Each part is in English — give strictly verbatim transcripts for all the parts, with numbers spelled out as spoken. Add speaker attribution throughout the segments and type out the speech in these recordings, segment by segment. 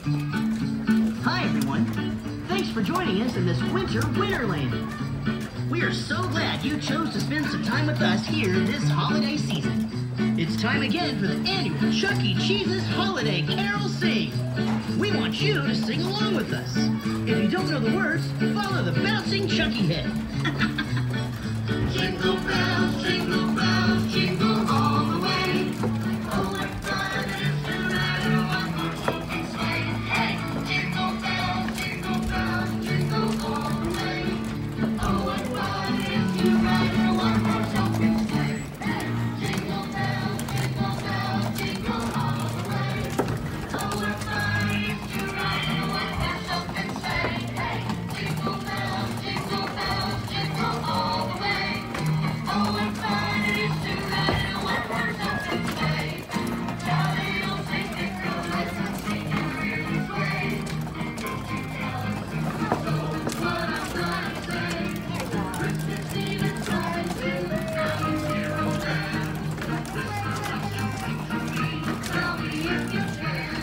Speaker 1: Hi, everyone. Thanks for joining us in this winter Winterland. We are so glad you chose to spend some time with us here this holiday season. It's time again for the annual Chuck E. Cheese's Holiday Carol Sing. We want you to sing along with us. If you don't know the words, follow the bouncing Chucky head.
Speaker 2: Jingle bells, jingle bells, jingle all the way. Oh, what fun it is to ride in a one-horse open sleigh. Hey, jingle bells, jingle bells, jingle all the way. Oh, what fun it is to ride in a one-horse open sleigh. Hey, jingle bells, jingle bells, jingle all the way. Oh, what fun it is to ride in a one-horse open sleigh. Hey, jingle bells, jingle bells, jingle all the way. Oh, what fun it is to ride in a one-horse open sleigh. Jolly old Saint Nicholas and singing through his way. Don't you tell us what I'm gonna say. Christmas Eve is coming too, now it's here on down. This is what you think of me, tell me if you can.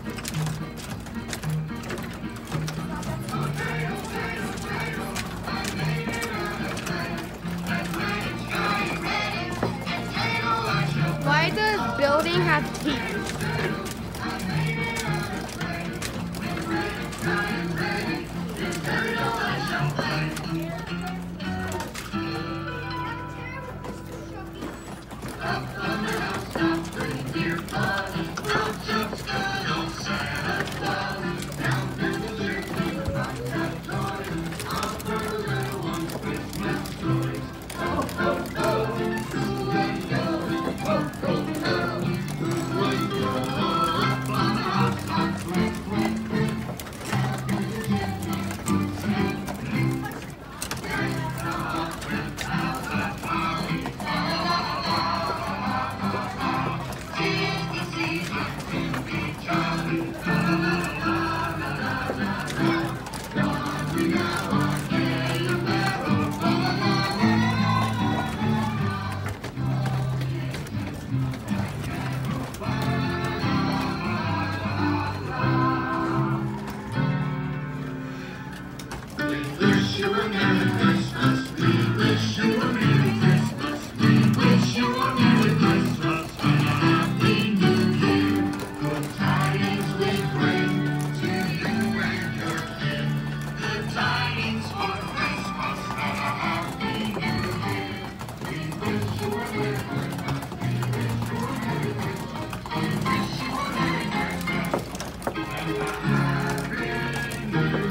Speaker 2: Oh, cradle, cradle, cradle, I made it on a plane. And when it's dry and ready, and cradle I shall play.
Speaker 3: Why does building have teeth?
Speaker 2: I made it on a plane. And when it's dry and ready, and cradle I shall play. Up on the housetop, reindeer paws, road Chuck's good old Santa Claus. Down through the chimney, lots of toys, all for the little ones' Christmas toys. Ho, ho, ho, who and go, ho, ho, ho, who and go. Up on the housetop, quick, quick, quick, down through the chimney, snake, snake. There's a hot red house of holly, la la la la la la. Tis the season to be jolly, la la la la la la la. Don we now our gay apparel, la la la la We wish you a Merry Christmas. We wish you a Merry Christmas. We wish you a Merry Christmas and a Happy New Year. Good tidings we bring to you and your kin. Good tidings for Christmas and a Happy New Year. We wish you a Merry Christmas. We wish you a Merry Christmas. We wish you a Merry Christmas and a Happy New Year.